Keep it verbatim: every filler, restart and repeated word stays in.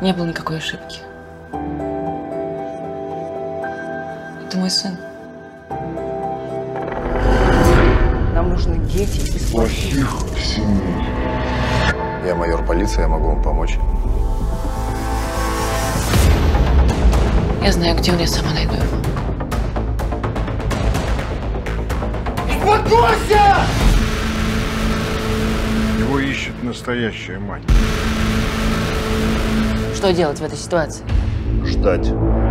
Не было никакой ошибки. Это мой сын. Нам нужны дети из плохих семей. Я майор полиции, я могу вам помочь. Я знаю, где он, я сама найду его. Успокойся! Его ищет настоящая мать. Что делать в этой ситуации? Ждать.